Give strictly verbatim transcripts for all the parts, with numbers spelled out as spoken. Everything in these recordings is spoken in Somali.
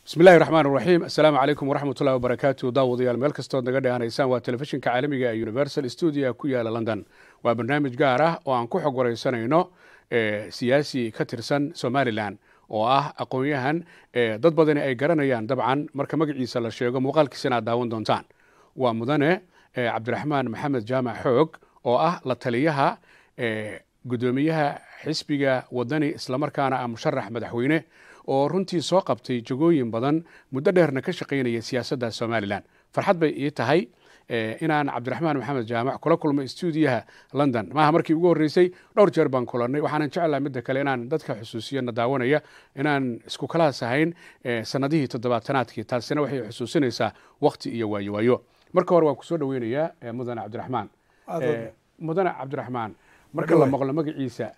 بسم الله الرحمن الرحيم السلام عليكم ورحمة الله وبركاته داوديال meel kastood naga dhehanaysaan waa telefishinka caalamiga ee Universal Studio ku yaala London waa barnaamij gaar ah oo aan ku xog wareysanayno ee siyaasi ka tirsan Somaliland oo ah aqoonyahan ee dad badan ay garanayaan dabcan marka magaciisa la sheego muuqaalkiisana daawan doontaan waa mudane Cabdiraxmaan Maxamed Jaamac Xoog oo ah la taliyaha ee gudoomiyaha xisbiga wadani isla markaana ah musharax madaxweyne oo runtii soo qabtay jagooyin badan muddo dheerna ka shaqeynaya siyaasadda Somaliland farxad bay ii tahay inaan Cabdiraxmaan Maxamed Jaamac kula kulmo stuudiyaha London maaha markii ugu horeysay dhowr jeer baan kulanay waxaan jeclahay mid kale inaan dadka xusuusiyana daawanaya inaan isku kala sahayn sanadihii toddobaatanaadkii taasina waxay xusuusinaysaa waqti iyo waayo waayo marka hore waan ku soo dhaweynayaa mudane Cabdiraxmaan mudane Cabdiraxmaan marka la maqlo magaciisa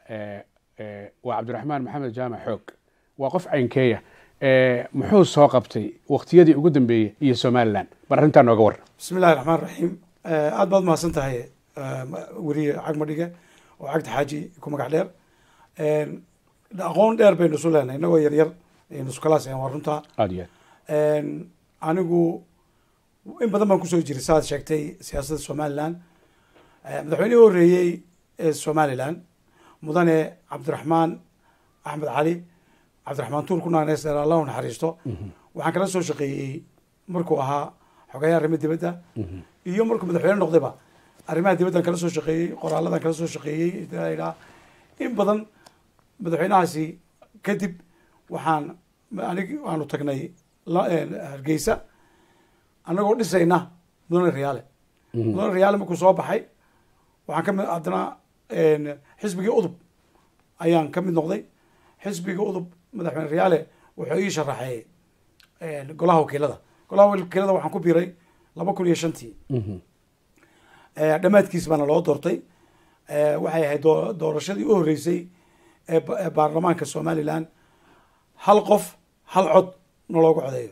waa Cabdiraxmaan Maxamed Jaamac Xoog waa qof caynkeeya ee muxuu soo qabtay waqtiyadii ugu dambeeyay iyo Somaliland bar arinta nooga war bismillaahir rahmaanir rahiim aad baad mahadsan tahay wariye cagmadhiga oo cagta xaaji ku magac dheer een aqoon dheer baynu soo leenahay inagoo yar yar aynu isku kala sayn warunta aad iyo een anigu in badan baan ku soo jiray saad sheegtay siyaasadda Somaliland madaxweynihii horeeyay ee Somaliland mudane Cabdiraxmaan Axmed Cali Cabdiraxmaan Tuur kuna neesar Allah naxariisto waxaan kala soo shaqeeyay markuu ahaa xogayaha arrimaha dibadda iyo markuu madaxweyne noqdayba arrimaha dibadda kala soo shaqeeyay qoraaladan kala soo shaqeeyay ilaa in badan madaxweynahaasi kadib waxaan aniga aanu tagnay Hargeysa anagoo dhisayna mudane Riyaale mudane Riyaale markuu soo baxay waxaan ka mid adna xisbigii udub ayaan ka mid noqday xisbiga udub madaxweyne Riyaale wuxuu ii sharaxay golaha wakiilada golaha wakiilada waxaan ku biiray laba kun iyo shantii ee dhamaadkiis baana loo doortay ee waxay ahayd doorashadii u horeysay ee baarlamaanka Somaliland hal qof hal cod loogu codeeyo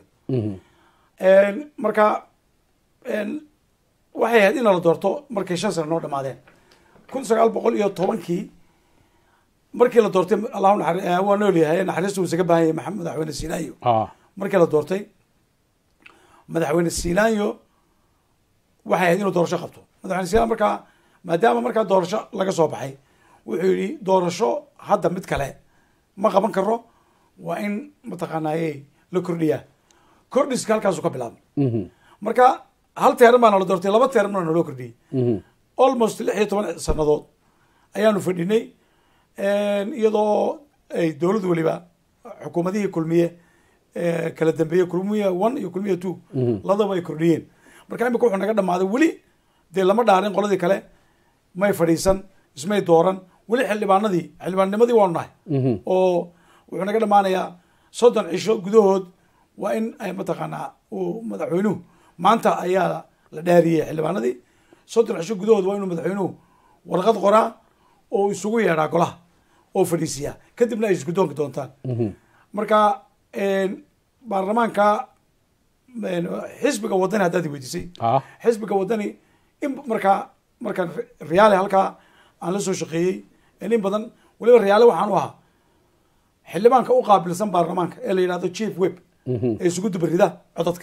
ee marka een waxay ahayd in la doorto markay shan sano noo dhamaadeen kun sagaal boqol iyo tobankii markii la doortay Allah naxariis waa nool yahay naxariistu isaga baahan Maxamed madaxweyne Siilaanyo ah markii la doortay madaxweyne Siilaanyo waxay ahayd inuu doorasho qabto madaxweyne Siilaanyo marka maadaama marka doorasho laga soo baxay wuxuu yiri doorasho hadda mid kale ma qaban karo waa in mataqaanaayay la kordhiyaa kordhiska halkaas uu ka bilaabay marka hal teeran baan la doortay laba teeran baan loo kordhiyay almost lix iyo toban sanadood ayaanu fadhinay iyadoo ay dowladdu waliba xukuumadihii kulmiye kala dambeeyay kulmiye one iyo kulmiye two ladaba ay kordhiyeen marka imika wuxuu naga dhamaaday weli dee lama dhaarin qoladii kale may fadhiisan ismay dooran weli xildhibaanadii xildhibaannimadii waanu nahay oo wuxuu naga dhamaanayaa soddon cisho gudahood waa in ay mataqaanaa uu madaxweynuhu maanta ayaa la dhaariyey xildhibaanadii soddon cisho gudahood waa inuu madaxweynuhu warqad qoraa oo isugu yeedhaa golaha oo fadhiisiya kadibna ay isku doonki doontaan marka baarlamaanka xisbiga wadani haddaad weydiisay xisbiga wadani in markaa markaan Riyaale halkaa aan la soo shaqeeyey in badan waliba Riyaale waxaan u ahaa xildhibaanka u qaabilsan baarlamaanka ee la yidhaahdo chief whip ee isugu dubarida codadka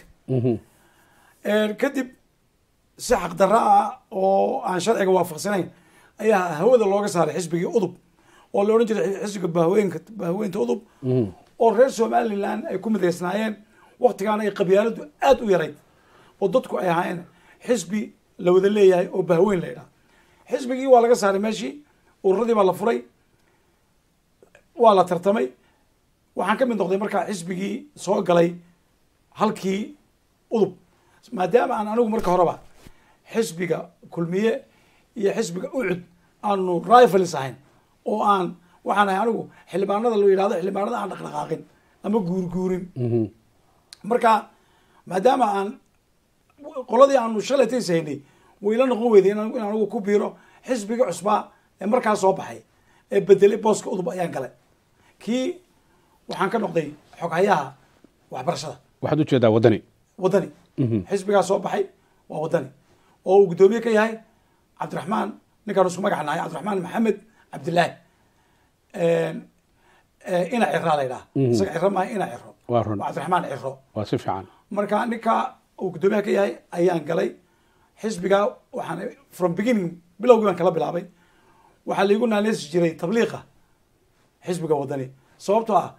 kadib si xaq darro ah oo aan sharciga waafaqsanayn ayaa hawada looga saaray xisbigii udub oo la oran jiray xisbiga bahweynka bahweynta udub oo reer Somaliland ay ku mideysnaayeen waqtigan ay qabyaaladu aad u yaray oo dadku ay ahaayeen xisbi la wada leeyahay oo bahweyn la yiraahdo xisbigii waa laga saaray meeshii ururadii baa la furay waa la tartamay waxaan ka mid noqday markaa xisbigii soo galay halkii udub maadaama aan anigu marka horeba xisbiga kulmiye iyo xisbiga ucud aanu rivals ahayn oo aan waxaan ahay anigu xildhibaanada loo yiraahdo xildhibaanada aan dhaqdhaqaaqin ama guurguurin marka maadaama aan qoladii aanu shalay taysaynay wayla noqon weyday in anigu ku biiro xisbiga cusba ee markaa soo baxay ee bedelay booska udub ayaan galay kii waxaan ka noqday xoghayaha waxbarashada waxaad u jeedaa wadani wadani xisbigaa soo baxay waa wadani oo uu gudoomiye ka yahay Cabdiraxmaan ninkaan isku magac nahay Cabdiraxmaan Maxamed Cabdilaahi ina cirra la yiraahdo isaga cirra ma ina cirro waa run cabdiraxmaan ciro waa si fiican marka ninka uu guddoomiyaha ka yahay ayaan galay xisbiga waxaan from beginning bilowgii baan kala bilaabay waxaa laigu naaneysi jiray tabliiqa xisbiga wadani sababtoo ah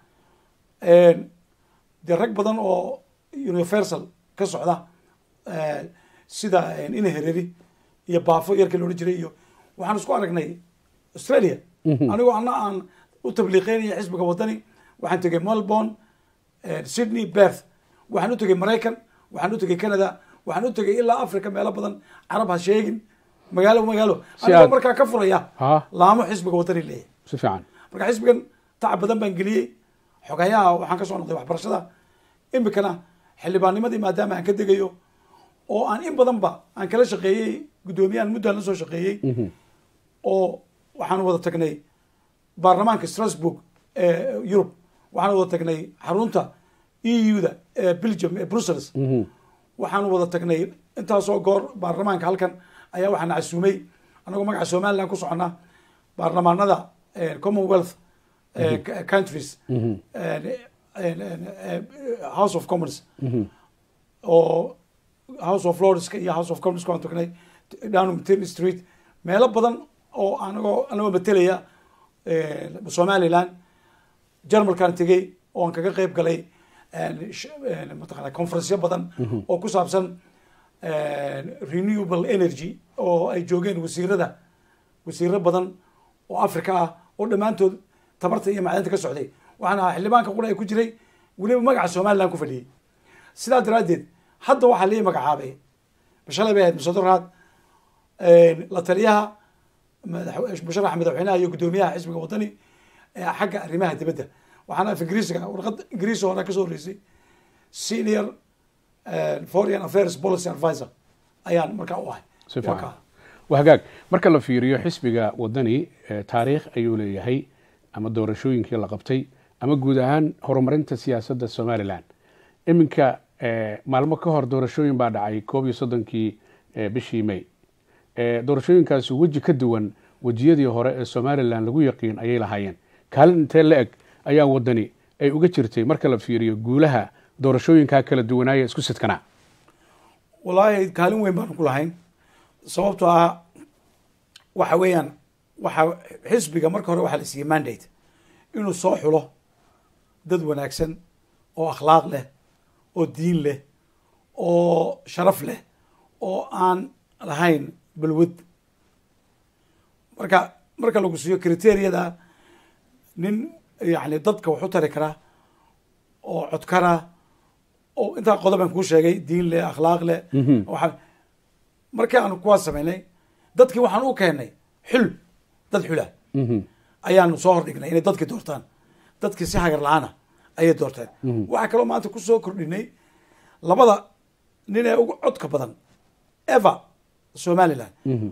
dee rag badan oo universal ka socda sida ina hereri iyo baafo yarka loodhan jiray iyo waxaan isku aragnay australia anigoo ana aan u tabliiqeynaya xisbiga wadani waxaan tegay melbourne sydney berth waxaan u tegay maraykan waxaan u tegay canada waxaan u tegay ilaa africa meelo badan carab ha sheegin magaalo magaalo anigoo markaa ka furaya laamo xisbiga wadani leeyahay si fiican marka xisbigan tacab badan baan geliyey xogayaha waxaan kasoo noqday waxbarashada imikana xildhibaannimadii maadaama aan ka degayo oo aan in badan ba aan kala shaqeeyey guddoomiyahan muddaan la soo shaqeeyey oo waxaan wada tagnay baarlamaanka strasbourg ee yurub waxaan wada tagnay xarunta e u da ee belgium ee brussels waxaan wada tagnay intaasoo goor baarlamaanka halkan ayaa waxaana casuumay anagoo magaca somaliland ku soconnaa baarlamaanada commonwealth countries house of commons oo house of lordska iyo house of commons waan tagnay downham tin street meelo badan oo anagoo anagoo matelaya somaliland jarmalkaan tegey oo aan kaga qeyb galay mataqana conferenceyo badan oo ku saabsan renewable energy oo ay joogeen wasiirada wasiiro badan oo africa ah oo dhammaantood tabarta iyo macdanta ka socday waxaan ahaa xildhibaanka qura ay ku jiray weliba magaca somaliland ku fadhiyey sidaa daraaddeed hadda waxaa lii magacaabay bashalay bay ahayd musadaraad la taliyaha musharaxa madaxweynaha iyo guddoomiyaha xisbiga wadani xagga arrimaha dibadda waxaan af ingiriisiga warqad ingiriisi hore kasoo horeysay senior foreign affairs policy advisor ayaan markaa u ahay si fiican waa hagaag marka la fiiriyo xisbiga wadani taariikh ayuu leeyahay ama doorashooyinkii la qabtay ama guud ahaan horumarinta siyaasadda somaliland iminka maalmo ka hor doorashooyin baa dhacay koob iyo soddonkii bishii may doorashooyinkaasi weji ka duwan wejiyadii hore ee somaliland lagu yaqiin ayay lahaayeen kaalin intee la eg ayaa wadani ay uga jirtay marka la fiiriyo guulaha doorashooyinkaa kala duwanaaya isku sidkanaa wallaahi kaalin weyn baanu ku lahayn sababtoo ah waxa weeyaan waxaa xisbiga marka hore waxaa la siiyey mandate inuu soo xulo dad wanaagsan oo akhlaaq leh oo diin leh oo sharaf leh oo aan lahayn balwad marka marka lagu siiyo criteriyada nin yani dadka wax u tari karaa oo codkara oo intaa qodobaan kuu sheegay diin leh akhlaaq leh waa markii aanu kuwaa samaynay dadkii waxaan u keenay xul dad xula ayaanu soo hordhignay inay dadkii doortaan dadkii si hagar la-aana ayay doorteen waxaa kaloo maanta kusoo kordhinay labada nin ee ugu codka badan eva somaliland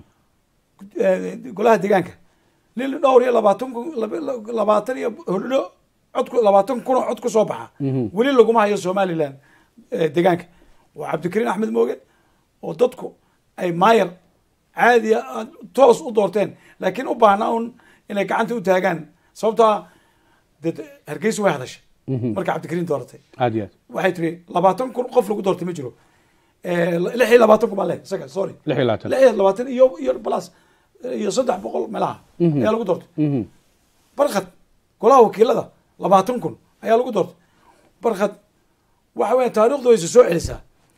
golaha deegaanka nin dhowr iyo labaatan kun labaatan iyo hodho codku labaatan kun oo cod ku soo baxa weli laguma hayo somaliland deegaanka waa cabdikariin axmed mooge oo dadku ay maayar caadiya toos u doorteen laakiin u baahnaa un inay gacanta u taagaan sababtaa de hargeysa way hadashay marka cabdikariin dooratay aad iyo aad waxay tiri labaatan kun qof lagu doortay ma jiro lix iyo labaatan kun baa le isaga sorry lix iyo labaatan lix iyo labaatan iyo iyo plus iyo saddex boqol meelaha ayaa lagu doortay barkad golaha wakiilada labaatan kun ayaa lagu doortay barkad waxa weya taarikhdu wayse soo celisaa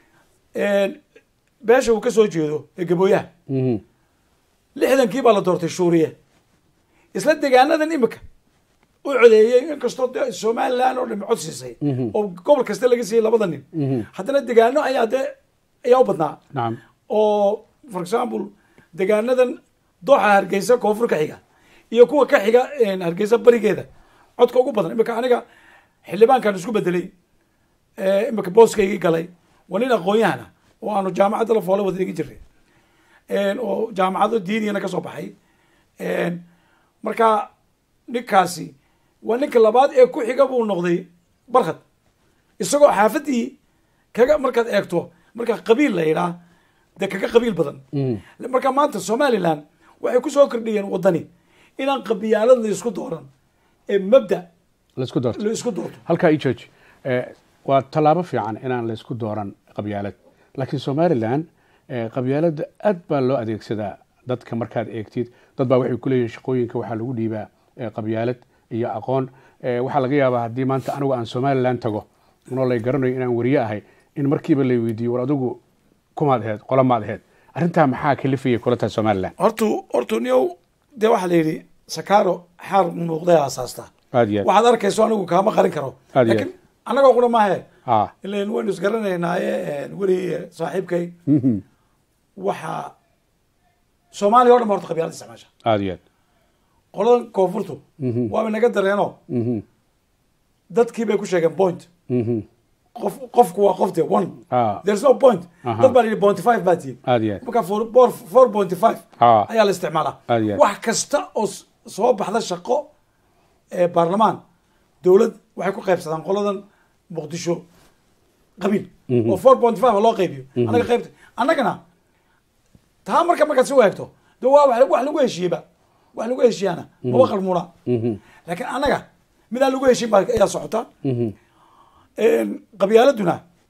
beesha uu ka soo jeedo ee gabooyaha lixdankii baa la doortay shuuriye isla degaanadan imika u codeeyey inkastoo de somaliland oo dhami cod siisay oo gobol kasta laga siiyey labada nin haddana degaano ayaa dee ayaa u badnaa nacam oo for example degaanadan dooxa hargeysa koonfur ka xiga iyo kuwa ka xiga hargeysa barigeeda codka ugu badan imika aniga xildhibaankan isku bedelay imika booskaygii galay waa nin aqoon-yahana oo aanu jaamacadda la foole wada dhigi jiray oo jaamacado diiniyana kasoo baxay marka ninkaasi waa ninka labaad ee ku xiga buu noqday barkad isagoo xaafadii kaga markaad eegto marka qabiil la yidhaah dee kaga qabiil badan marka maanta somaliland waxay kusoo kordhiyeen wadani inaan qabiyaalad la isku dooran ee mabda la isku doorto la isku doorto halkaa i jooji waa tallaabo fiican inaan laysku dooran qabyaalad laakiin somalilan qabyaaladda aad baa loo adeegsadaa dadka markaad eegtid dad baa waxay ku leeyihin shaqooyinka waxaa lagu dhiibaa qabyaalad iyo aqoon waxaa laga yaabaa haddii maanta anigu aan somalilan tago unoo lay garanayo inaan wariye ahay in markiiba lay weydiiyo war adigu kumaad aheed qola maad aheed arrintaa maxaa kalifaya kula tahay somalilan hortu hortu niyow dee waxaa la yidhi sakaaro xaar muuqday aasaastaa aad iyo aad waxaad arkayso anigu kaama qarin karo Aad iyo laakiin annagoo qura maahe ha ilan waynu isgaranaynaaye weli saaxiibkay Mhm. waxaa soomaaliya o dhan ba horta qabyaalada isticmaasha aad iyo aad qoladan koonfurtu Mhm. waaba naga dareeno Mhm. dadkii bay ku sheegeen point Mhm. qof qofku waa qof de one Ah. there's no point Aha. dad baa la yidhi point five baa tihin aad iyo aad marka four four four point five Ah. ayaa la isticmaalaa Aad iyo aad. wax kasta oo s- soo baxda shaqo ee baarlamaan dowlad waxay ku qaybsadaan qoladan muqdisho qabiil Mhm. oo four point five loo qaybiyo annaga qaybta annagana taa marka markaad si u eegto de waa wax wax lagu heshiiyeba wax lagu heshiiyaana maba qarmuuna Mhm. laakiin annaga midaan lagu heshiin baa ayaa socota Mhm. qabyaaladuna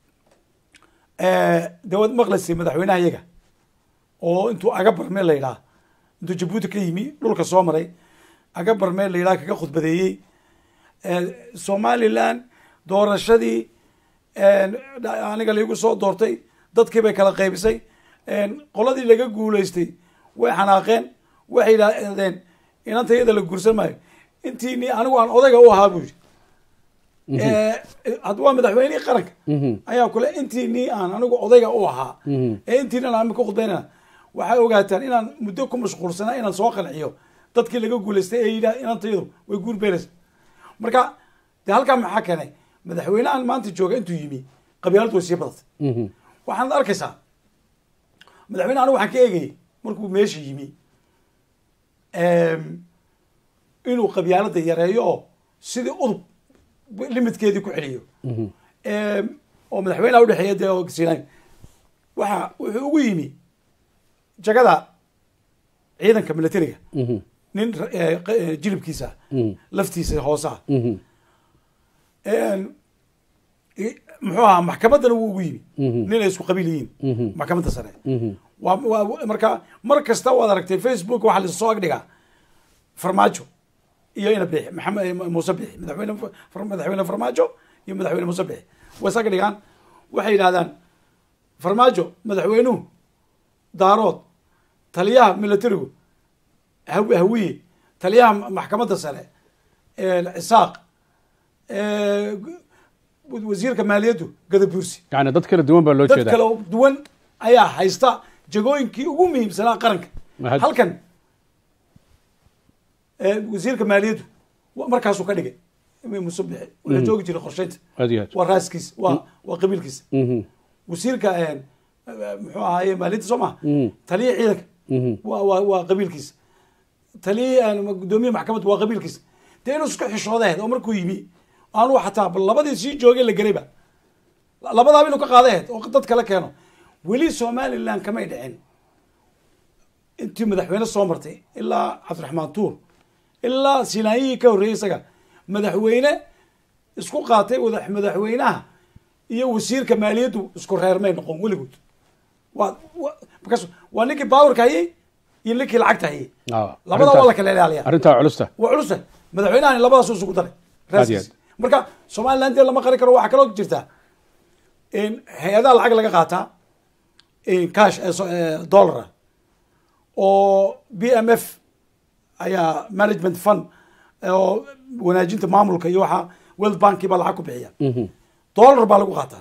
dawad maqlaysay madaxweynaha iyaga oo intuu aga barmee la yidhaah intuu jabuuti ka yimi dhulka soo maray aga barmee la yidhaha kaga khudbadeeyey somalilan doorashadii aniga laigu soo doortay dadkii bay kala qaybisay qoladii laga guulaystay way xanaaqeen waxay yidhaahdeen inanta iyada la guursan maayo intii ni anigu aan odayga u ahaa buu yidhi hadda waa madaxweynihii qaranka ayaa kule intii ni aan anigu odayga u ahaa ee intiina aan ka khudbaynana waxay ogaataan inaan muddo ku mashquulsanaa inaan soo qanciyo dadkii laga guulaystay ee yidhaah inantayadu way guur beeraysa marka de halkaa maxaa keenay madaxweynehan maanta jooga intuu yimi qabyaaladu way sii badatay Mhm. waxaad arkaysaa madaxweyne anigu waxaan ka eegayay markuu meesha yimi inuu qabyaalada yareeyo oo sidii udub limitkeedii ku celiyo oo madaxweyneha udhexeeya dee oo sinay waxa wuxuu ugu yimi jagada ciidanka militariga Mhm. nin eh, eh, jilibkiisa Mhm. laftiisa hoosaha Mhm. i- muxuu ahaa maxkamaddana wuu ugu yimi Mhm. nin ay isku qabiil yihiin Mhm. maxkamadda sare Mhm. waa waa marka mar kasta waad aragtay facebook waxaa lasoo agdhigaa farmaajo iyo ina bixi maxamed muuse bixi madaxweyne far- madaxweyne farmaajo iyo madaxweyne muuse bixi way is agdhigaan waxay yidhahdaan farmaajo madaxweynuhu daarood taliyaha militarigu haw- hawiye taliyaha maxkamadda sare cisaaq wasiirka maaliyaddu gadabuursi yani dad kala duwan baa loo dad jeedaa kala duwan ayaa haysta jagooyinkii ugu muhiimsanaa qaranka Mahad- halkan wasiirka maaliyaddu wa- markaasuu ka dhigay musubixi la joogi jiray qorshaynta aad iyo aad waa raaskiis waa waa qabiilkiisa Mhm. wasiirka muxuu ahaaye maaliyadda soo maha Mhm. taliya ciidanka Mhm. waa waa waa qabiilkiisa taliya gudoomiye maxkamadda waa qabiilkiisa dee inuu isku xishoodaheed oo markuu yimi aanu xataa bal labadii sii joogay la gerayba labadaaba inuu ka qaadaheed oo dad kala keeno weli somaliland kamay dhicin intii madaxweyne soo martay ilaa cabdiraxmaan tuur ilaa sinaayihii ka horreeyey isaga madaxweyne isku qaatay wada- madaxweynaha iyo wasiirka maaliyaddu isku reermay noqon weligood waa wa- markaas waa ninkii baawarka hayay iyo ninkii lacagta hayay Ah, labadaa arrintaas- waa la kala ilaaliyaa arrintaa culusta waa culusa madaxweynahan labadaas isugu daray raaskiisa marka somaliland dee lama qarin karo waxaa kaloo jirta hay-adaha lacag laga qaataa cash ee so- ee dollara oo b m f ayaa management fund oo wanaajinta maamulka iyo waxaa world banki baa lacag ku bixiya Mhm. dollar baa lagu qaataa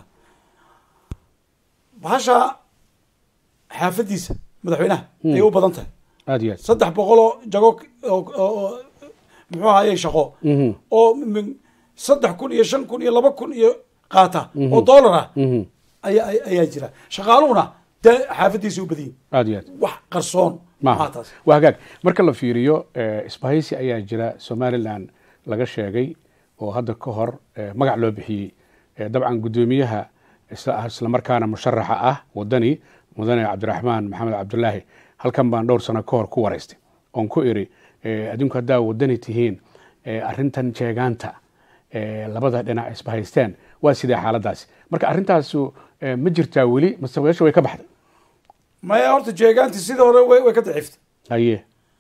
bahasha xaafadiisa madaxweynaha ayay u badan tahay aad iyo aad saddex boqol oo jago oo- oo oo muxuu ahaye shaqo Mhm. oo min- saddex kun iyo shan kun iyo laba kun iyo qaata oo dollar ah Mhm. ayaa ayaa jira shaqaaluhuna dee xaafadiisa u badiyin aad iyo aad wax qarsoon maaha maaha taas waa hagaag marka la fiiriyo eh, isbahaysi ayaa jira somaliland laga sheegay oo hadda ka hor eh, magac loo bixiyey Eh, dabcan guddoomiyaha isla isla markaana musharaxa ah wadani mudane cabdiraxmaan maxamed cabdulaahi halkan baan dhowr sano ka hor ku waraystay oon ku iri eh, adinku haddaa wadani tihiin eh, arrintan jeegaanta eh, labada dhinac isbahaysteen waa sidee xaaladaasi marka arrintaasu ma jirtaa weli mase meesha way ka baxday maya horta jeegaanti sida hore way way ka daciiftay haye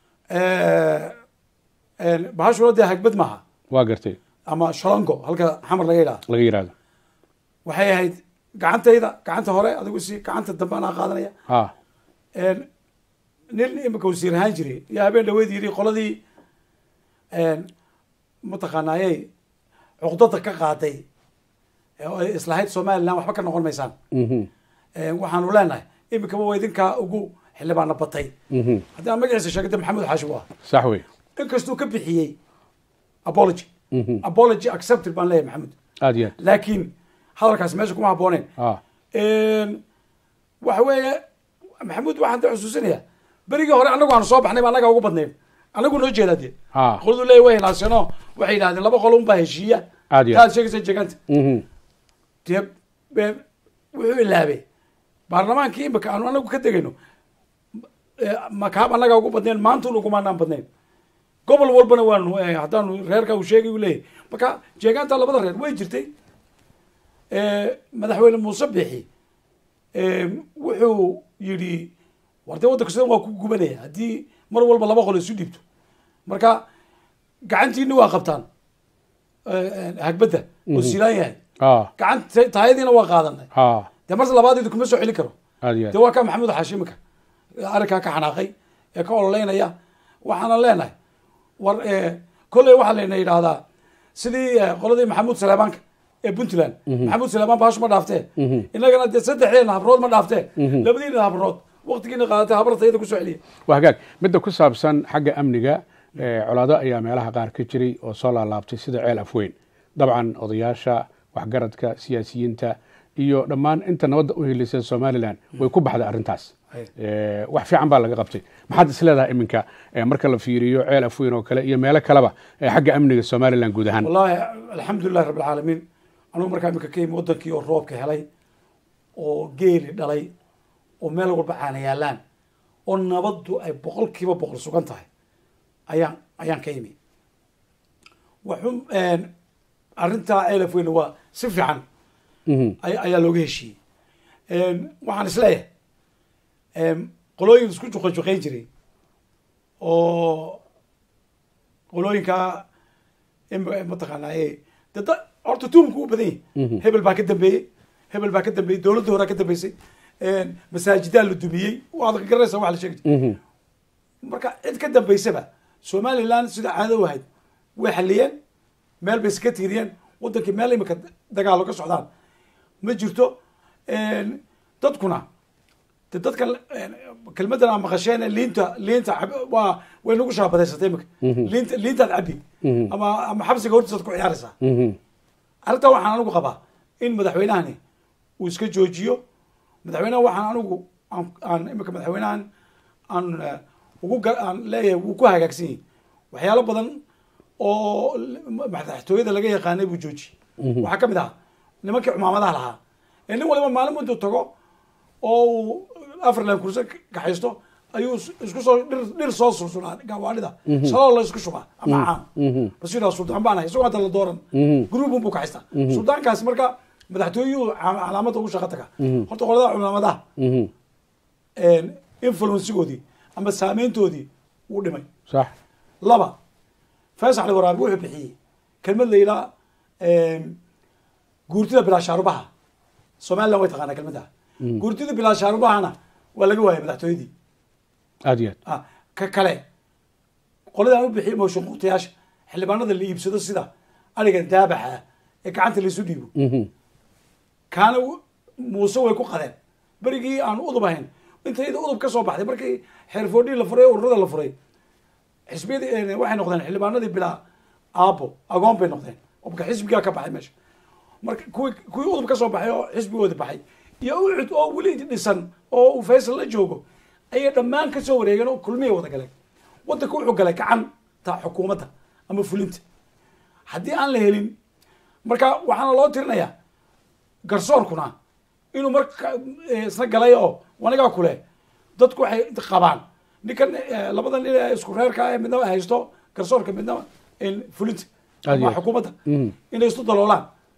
bahashuna dee hagbad maaha waa gartay ama shalongo halka xamar laga yidhahdo laga yidhahdo waxay ahayd gacantayda gacanta hore adigu si gacanta dambe anaa qaadanaya ha nin imika wasiir ahaan jiray iyo habeen dhaweyd yidhi qoladii mataqaanaayey cuqdada ka qaaday oo ay islahayd somaliland waxba ka noqon maysaan waxaanu leenahay imikaba waa idinkaa ugu xildhibaana batay haddii aan magaciisa sheegay maxamuud xaashi bu ah sax wey inkastuu ka bixiyey apology apology accepted baan leeyahay maxamuud aad iyo aad laakiin hadalkaas meesha kuma habbooneen waxa weeye maxamuud waxaan da xusuusinaya berigii hore anagu aanu soo baxnay ba annagaa ugu badnayn anagu noo jeedaa dee qoladu leeya way hinaaseno waxay yidhahdeen laba qolo unbaa heshiiya aad iyo taad sheegaysa jeganta dee wuxuu ilaabay baarlamaankii imika aanu anagu ka degayno makaab annagaa ugu badnayn maantun ugumaanaan badnayn gobol walbana waanu haddaanu reerka uu sheegay u leeyahy marka jeegaanta labada reer way jirtay madaxweyne muuse bixi wuxuu yidhi war dee waddanka sidan waa ku gubanaya haddii mar walba laba qolo isu dhiibto marka gacantiina waa qabtaan hagbadda oo silaan yahay gacan taayadiina waa qaadanay dee marta labaadeedu kuma soo celin karo dee waa ka maxamuud xaashimika arrinkaa ka xanaaqay ee ka ololeynaya waxaana leenahay war kolley waxaa layna yidhaahdaa sidii qoladii maxamuud saleebaanka ee puntland maxamuud saleebaan bahash ma dhaaftee innagana dee saddexdeena habrood ma dhaaftee labadiina habrood waktigiina qaadatay habartayada kusoo celiya waa hagaag midda ku saabsan xagga amniga colaado ayaa meelaha qaar ka jiray oo soo laalaabtay sida ceel afweyn dabcan odayaasha waxgaradka siyaasiyiinta iyo dhammaan inta nabadda u helisay somaliland way ku baxday arrintaas wax fiican baa laga qabtay maxaad is leedahay iminka marka la fiiriyo ceel afweyn oo kale iyo meelo kaleba xagga amniga somaliland guud ahaan wallahi alxamdulilahi rabbi alcaalamiin anugu markaa iminka ka yimi wadankii oo roobka helay oo geeli dhalay oo meel walba caana yaalaan oo nabaddu ay boqol kiiba boqol sugan tahay ayaan ayaan ka yimi waxun arrintaa ceel afweyn waa si fiican ayaa looga heshiiyey waxaan is leeyahay qolooyin isku juqajuqayn jiray oo qolooyinkaa mataqaanaaye de da horta tuumku u badan yahy hebel baa ka dambeeyey hebel baa ka dambeeyey dowladda horaa ka dambeysay masaajidaa la dumiyey waad garanaysa wax la sheegi jir marka cid ka dambeysaba somaliland sida caado u ahayd way xaliyeen meel bay iska tiiriyeen wadankii meel imika dagaalo ka socdaan ma jirto dadkuna de dadkan kelmadan aa maqasheen liinta liinta waa way nagu shaabadaysatay imika liinta liintaad cabi ama ama xabsiga hortiisaad ku ciyaaraysaa arrintaa waxaan anigu qabaa in madaxweynahani uu iska joojiyo madaxweynaha waxaan anigu aan imika madaxweynahan aan ugu aan leeyahay wuu ku hagaagsan yahay waxyaalo badan oo madaxtooyada laga yaqaanay buu joojiyey waxaa kamid ahaa nimankii cumaamadaha lahaa ee nin waliba maalin intuu tago oo uu afarland kurse kaxaysto ayuu isku soo dhir dhir soo sulsulaa gawaadhida saloo la isku shubaa ama caam bas yidhaha suldaan baan ahay isagoo hadda la dooran groupun buu kaxaystaa suldaankaas marka madaxtooyuhu calaamadda ugu shaqa taga horta qoladaha cumaamadaha influensigoodii ama saameyntoodii wuu dhimay sax laba fasax ali waraabi wuxuu bixiyey kelmad la yidhaha guurtida bilaashaarubaha somaliland way taqaanaa kelmadaha guurtida bilaashaarubahana waa laga waayay madaxtooyadii aad iyo aad ka kale qoladaan u bixiyay mooshin quutayaasha xildhibaanada la iibsado sida arigan daabaxa ee gacanta laisu dhiibo kaana muuse way ku qadeen berigii aan udub ahayn intayda udub ka soo baxday markii xeerfoodhii la furay ururada la furay xisbiyadii waxay noqdeen xildhibaanadii bilaa aabo agoon bay noqdeen marka xisbigaa ka baxay meesha marka kuwii kuwii udub ka soo baxay oo xisbigooda baxay iyo ucud oo weli dhisan oo uu faysal la joogo ayay dhammaan ka soo wareegeen oo kulmiyay wada galeen waddanka wuxuu galay gacan ta xukuumadda ama fulinta haddii aan la helin marka waxaana loo tirinayaa garsoorkuna inuu marka isna galay oo wanigaa kule dadku waxay qabaan ninkan labada nin ee isku reerka ee midna haysto garsoorka midna fulinta ama xukuumadda inay isu daloolaan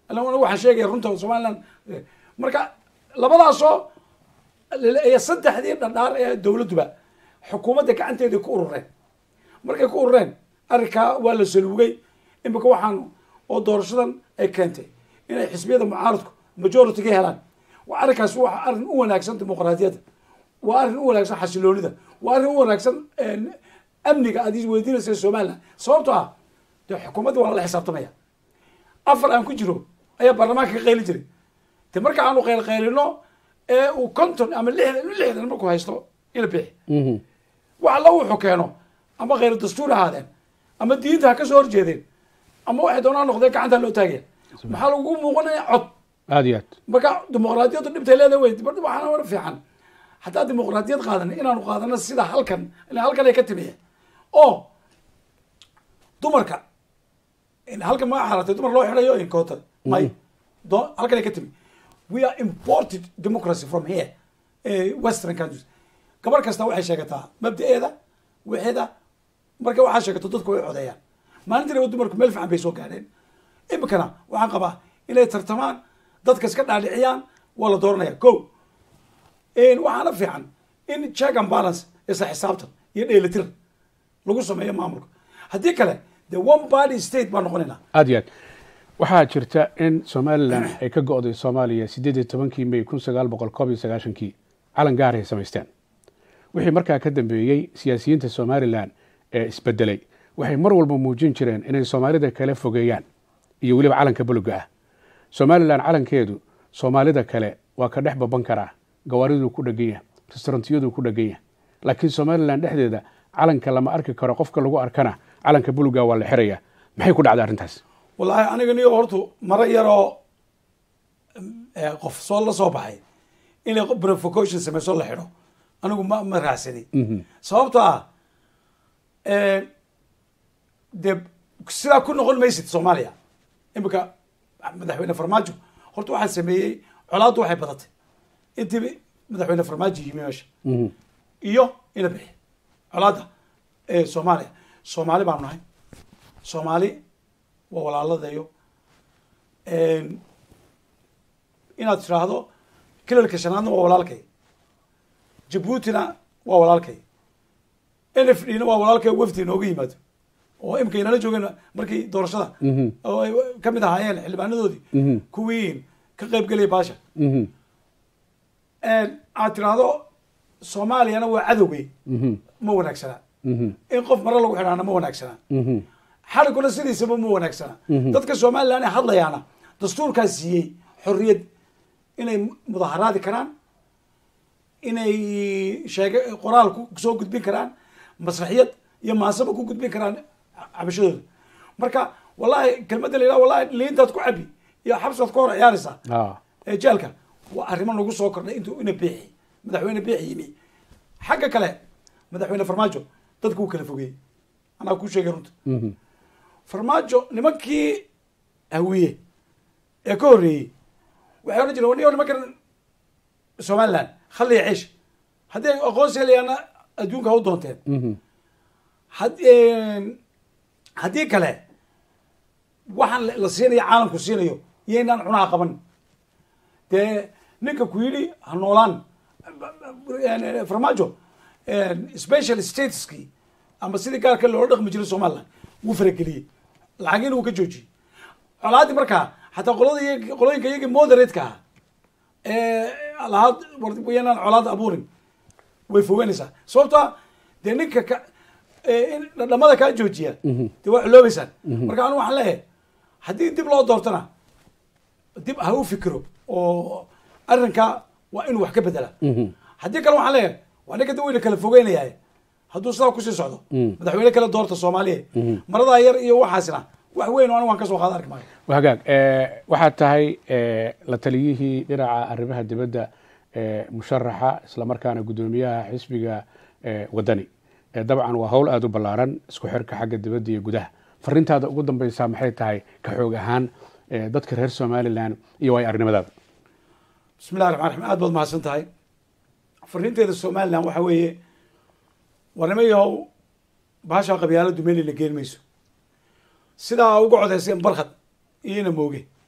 waxaan sheegaya runta somaliland marka labadaasoo saddexdii dhadhaar ee dowladduba xukuumadda gacanteedii ku urureen markay ku urureen arrinkaa waa la saluugay imika waxaan oo doorashadan ay keentay inay xisbiyada mucaaradku majority-ga helaan waa arrinkaas waa arrin u wanaagsan dimuqraadiyadda waa arrin u wanaagsan xasiloonida waa arrin u wanaagsan amniga aad weydiinaysa somaliland sababto ah dee xukuumadda waa lala xisaabtamaya afar aan ku jiro ayaa baarlamaanka ka qayli jiray de marka aanu qaylqaylino ee uu konton ama lixdan lixdan markuu haysto ina bixi wax alla wuxuu keeno ama khayr dastuur ahaadeen ama diinta ha ka soo horjeedeen ama waxay doonaa noqdeen gacantaa loo taagaya maxaa lagu muuqanaya cod aad iyo aad marka dimuqraadiyaddu dhibtay leedahay wey waxaana wara fiican haddaa dimuqraadiyad qaadana inaanu qaadano sida halkan ila halkan ay ka timiye oo dumarka halkan ma xaratay dumar loo xidhayo inkoota may halkan ay ka timi we are imported democracy from here western countries gabar kasta waxay sheegataa mabda-eeda wixida marka waxaa sheegato dadku way codeeyaan maalintiina dumarku meel fiican bay soo gaadheen imikana waxaan qabaa inay tartamaan dadka iska dhaadhiciyaan waa la dooranaya ko waxaana fiican in check and balance isla xisaabtan iyo dheelitir lagu sameeyo maamulka haddii kale the one body state baan noqonaynaa aad iyo aad waxaa jirta in somalilan ay ka go-day soomaaliya sideed iyo tobankii may kun sagaal boqol koob iyo sagaashankii calan gaar ay samaysteen wixii markaa ka dambeeyey siyaasiyiinta somalilan ee isbedelay waxay mar walba muujin jireen inay soomaalida kale fogeeyaan iyo weliba calanka buluga ah somalilan calankeedu soomaalida kale waa ka dhex baban karaa gawaariduu ku dhegan yahay restaurantiyaduu ku dhegan yahay laakiin somalilan dhexdeeda calanka lama arki karo qofka lagu arkana calanka buluga waa la xiraya maxay ku dhacday arrintaas wallahi aniga niyo hortu maro yaroo qof soo la soo baxay inay provocation sameyso la xidho anigu ma ma raacsani sababto ah dee sidaa ku noqon maysid soomaaliya imika madaxweyne farmaajo horta waxaan sameeyey colaaddu waxay badatay intii madaxweyne farmaajo yimi meesha iyo ina bixi colaadda soomaaliya soomaali baanu nahay soomaali waa walaaladeeyo inaad tiraahdo kilalka shanaadna waa walaalkay jabuutina waa walaalkay n f d na waa walaalkay wafdi inooga yimaado oo imika inala joogeen markii doorashada oo ay kamid ahaayeen xildhibaanadoodii kuwii ka qayb gelaya baasha aad tiraahdo soomaaliyana waa cadowgey ma wanaagsana in qof mare lagu xidhaana ma wanaagsana xaliguna sidiisaba ma wanaagsana dadka somalilan ee hadlayaana dastuurkaas siiyey xorriyad inay mudaharaadi karaan inay sheege qoraal kusoo gudbin karaan masraxiyad iyo maasaba ku gudbin karaan cabashadooda marka wallahi kelmadda la yidhaha wallahi liintaad ku cabi iyo xabsaad ka hor ciyaaraysaa ee jeelka waa arrimo nagu soo kordhay intuu ina biixi madaxweyne biixi yimi xagga kale madaxweyne farmaajo dadku wuu kala fogeeyey anaa ku sheegay runta farmaajo nimankii hawiye ee ka horreeyey waxay odhan jireen waniyo nimankan somaliland khaliya ciish haddii ay aqoonsi helayaana adduunka ha u doonteen had haddii kale waxaan la siinayo caalamku siinayo iyo inaan cunaha qaban dee ninka ku yidhi ha noolaan farmaajo special statuskii ama sidii gaarka loola dhaqmi jiray somaliland wuu farageliyey lacagina wuu ka joojiyey colaadii markaa xataa qolada qolooyinka iyagii moderatka ah ee lahaa wayanaan colaada abuurin way fogeynaysaa sababtoa dee ninka ka dhadhamada kaa joojiya dee waa culoobeysaan marka anu waxaan leeyahay haddii dib loo doortana dib ha u fikiro oo arrinka waa inuu wax ka bedela haddii kale waxaan leeyahay waa ninka da wayna kala fogeynayaa hadduu sidaa kusii socdo madaxweyne kala doorta soomaaliya maradaa yar iyo waxaasna wax weyn oo anigu waan ka soo qaada arki maayo hagaag waxaad tahay la taliyihii dhinaca arrimaha dibadda musharaxa islamarkaana guddoomiyaha xisbiga wadani dabcan waa hawl aada u ballaaran isku xirka xagga dibadda iyo gudaha fariintaada ugu dambeysaa maxay tahay ka xoog ahaan dadka reer somalilan iyo waay arrinimadaada bismillahi raxmaan raxiim aad baad mahadsan tahay fariinteeda somalilan waxa weeye warnimo yahow bahashaa qabyaaladu meel la geen mayso sidaa uga codayseen barkhad iyona mooge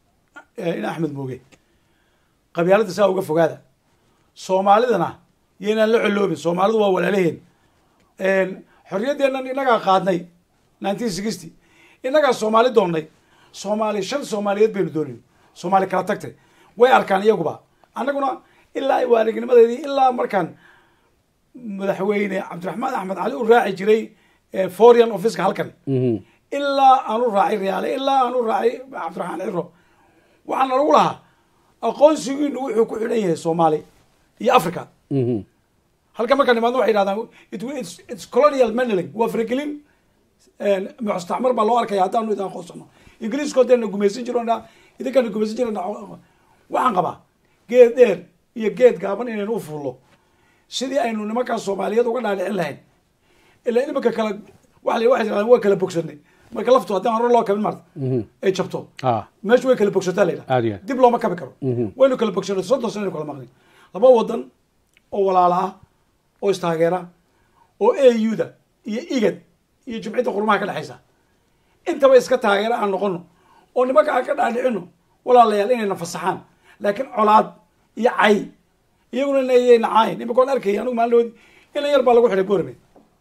in axmed mooge qabyaalada saa uga fogaada soomaalidana yaynaan la coloobin soomaalidu waa walaalaheen xorriyaddeennan innagaa qaadnay nineteen sixty innagaa soomaali doonnay soomaali shan soomaaliyeed baynu doonin soomaali kala tagtay way arkaan iyaguba annaguna ilaa waanignimadeedii ilaa markaan madaxweyne cabdiraxmaan axmed cali u raaci jiray foreign officeka halkan ilaa aan u raacay riyaale ilaa aan u raacay cabdiraxmaan ciro waxaana lagu lahaa aqoonsigiinu wuxuu ku xidhan yahay soomaali iyo africa halkan markaan imaadno waxay yidhahdaan its colonial meneling waa faragelin mustacmar baa loo arkaya haddaanu idin aqoonsano ingiriiskoo deena gumaysan jiro idinkana gumaysan jiro waxaan qabaa geed dheer iyo geed gaaban inaynu u fuullo sidii aynu nimankaas soomaaliyeed uga dhaadhicin lahayn ilaa iminka kala waa waxay tirahdaan waa kala bogsanay marka laftu haddaan hore loo kabin maarta ay jabto meeshu way kala bogsataa la yidhaha dib looma kabi karo waynu kala bogsanay soddon sana aynu kala maqnay laba wadan oo walaala ah oo istaageera oo a u da iyo igad iyo jumcidda qurmaha ka dhexaysa intaba iska taageera aan noqono oo nimanka aan ka dhaadhicino walaalayaal inayna fasaxaan laakiin colaad iyo cay iyaguna nayay nacayn iminka waan arkaya anigu maalin dhawood ina yar baa lagu xidhay boorame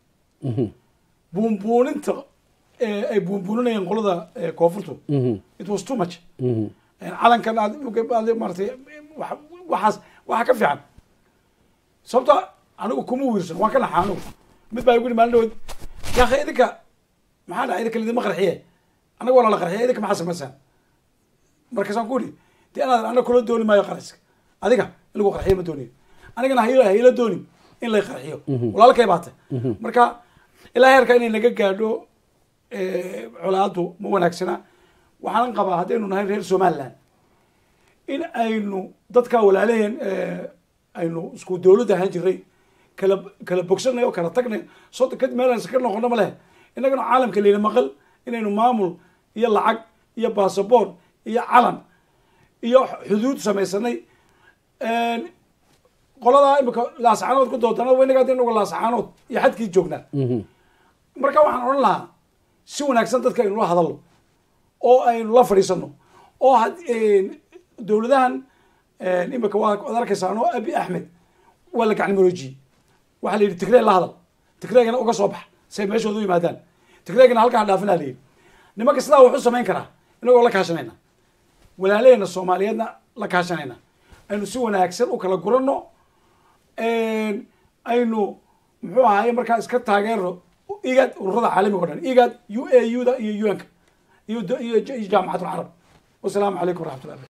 buunbuuninta ay buunbuuninayeen qolada koonfurtu it was too much calankan aad maratay waxaas waxaa ka fiican sababta anigu kuma wiirsan waan ka naxaa anigu mid baa igu yidhi maalin dhawood yaakha idinka maxaa dhaca idinka lidima qarxiye anaga waa lala qarxiya idinka maxaa samaysaan markaasaan ku idhi dee anaad anaga kula dooni maayo qaraska adiga in lagu qarxiyo ma dooniyo anigana hayla hayla doonin in lay qarxiyo walaalkay baata marka ilaa heerka inay naga gaadho colaadu ma wanaagsana waxaanan qabaa haddaynu nahay reer somaliland in aynu dadka walaalaheen aynu isku dawlad ahaan jiray kala kala bogsanay oo kala tagnay soo kad meelaan ka noqono ma leh innagana caalamka leena maqal inaynu maamul iyo lacag iyo basaboor iyo calan iyo xuduud samaysanay qoladaa imika laascaanood ku doodana inaga hadda inagu laascaanood iyo xadkii joognaa marka waxaan odhan lahaa si wanaagsan dadka aynu la hadalno oo aynu la fadhiisano oo dawladahan imika waad arkaysaan oo abi axmed waa la gacnimoloojiyey waxaa la yidhi tigree la hadal tigreegana uga soo bax say meeshooda u yimaadaan tigreegana halkaa dhaafina la yidhi nimanka sidaa wax u samayn karaa inagoo la kaashanayna walaalaheena soomaaliyeedna la kaashanayna aynu si wanaagsan u kala gurano aynu muxuu ahaye markaa iska taageero igad ururada caalamiga o dhan igad u a u da iyo unka iyo jaamacatulcarab wasalaamu calaykum waraxmatullahi